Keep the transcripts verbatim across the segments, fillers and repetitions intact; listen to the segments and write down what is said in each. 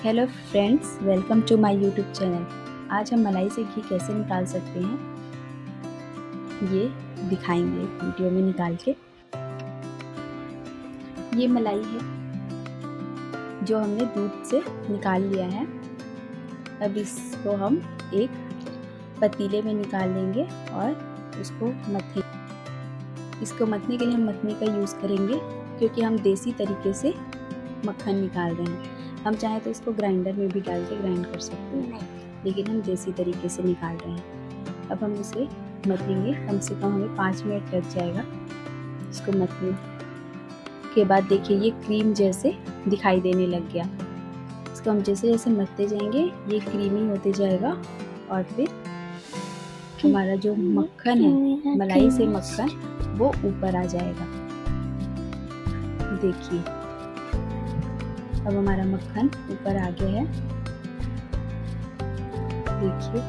Hello friends, welcome to my YouTube channel. आज हम मलाई से घी कैसे निकाल सकते हैं ये दिखाएंगे वीडियो में निकाल के। ये मलाई है जो हमने दूध से निकाल लिया है। अब इसको हम एक पतीले में निकाल लेंगे और उसको मथे इसको मतने के लिए हम मतने का यूज़ करेंगे, क्योंकि हम देसी तरीके से मक्खन निकाल रहे हैं। हम चाहे तो इसको ग्राइंडर में भी डाल के ग्राइंड कर सकते हैं, लेकिन हम देसी तरीके से निकाल रहे हैं। अब हम इसे मतेंगे, कम से कम हमें पाँच मिनट लग जाएगा इसको मतने के बाद। देखिए ये क्रीम जैसे दिखाई देने लग गया। इसको हम जैसे जैसे मतते जाएंगे ये क्रीमी होते जाएगा और फिर हमारा जो मक्खन है, मलाई से मक्खन, वो ऊपर आ जाएगा। देखिए अब हमारा मक्खन ऊपर आ गया है। देखिए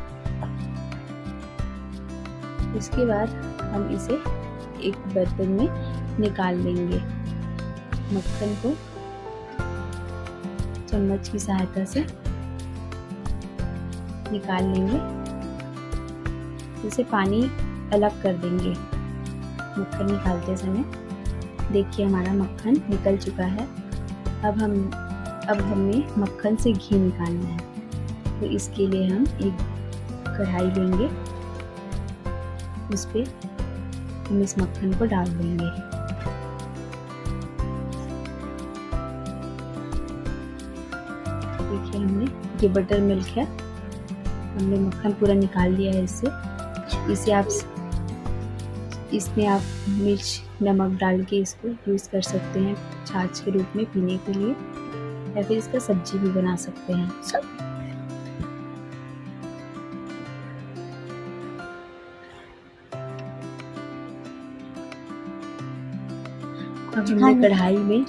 इसके बाद हम इसे एक बर्तन में निकाल लेंगे। मक्खन को चम्मच की सहायता से निकाल लेंगे। इसे पानी अलग कर देंगे मक्खन निकालते समय। देखिए हमारा मक्खन निकल चुका है। अब हम अब हमें मक्खन से घी निकालना है, तो इसके लिए हम एक कढ़ाई लेंगे, उस पर हम इस मक्खन को डाल देंगे। देखिए हमने ये बटर मिल्क है, हमने मक्खन पूरा निकाल लिया है इससे। इसे आप इसमें आप मिर्च नमक डाल के इसको यूज़ कर सकते हैं छाछ के रूप में पीने के लिए, या फिर इसका सब्जी भी बना सकते हैं। अब हमने कढ़ाई में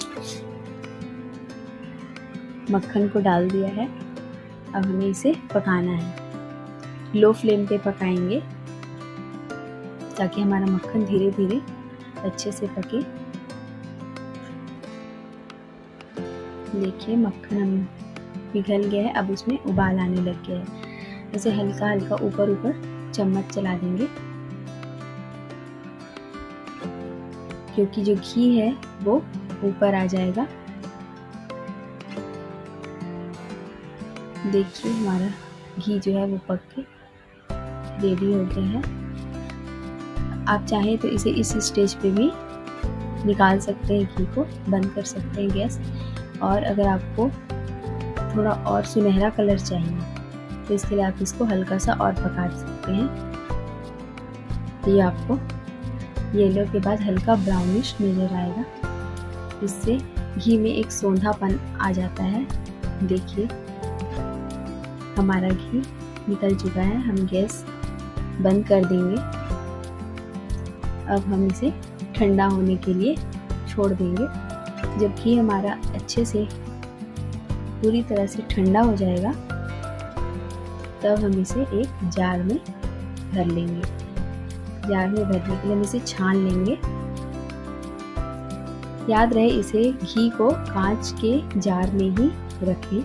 मक्खन को डाल दिया है। अब हमें इसे पकाना है। लो फ्लेम पे पकाएंगे ताकि हमारा मक्खन धीरे धीरे अच्छे से पके। देखिए मक्खन हम पिघल गया है, अब उसमें उबाल आने लग गया है। इसे हल्का हल्का ऊपर ऊपर चम्मच चला देंगे, क्योंकि जो घी है वो ऊपर आ जाएगा। देखिए हमारा घी जो है वो पक के रेडी हो गया है। आप चाहें तो इसे इस स्टेज पे भी निकाल सकते हैं, घी को बंद कर सकते हैं गैस। और अगर आपको थोड़ा और सुनहरा कलर चाहिए तो इसके लिए आप इसको हल्का सा और पका सकते हैं। ये आपको येलो के बाद हल्का ब्राउनिश नज़र आएगा। इससे घी में एक सौंधापन आ जाता है। देखिए हमारा घी निकल चुका है। हम गैस बंद कर देंगे। अब हम इसे ठंडा होने के लिए छोड़ देंगे। जब घी हमारा अच्छे से पूरी तरह से ठंडा हो जाएगा, तब हम इसे एक जार में भर लेंगे। जार में भरने के लिए हम इसे छान लेंगे। याद रहे इसे घी को कांच के जार में ही रखें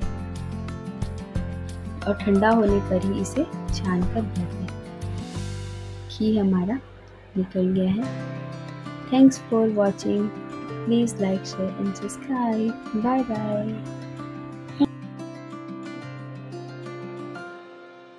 और ठंडा होने पर ही इसे छान कर भर दें। घी हमारा निकल गया है। Thanks for watching. Please like, share and subscribe. Bye bye.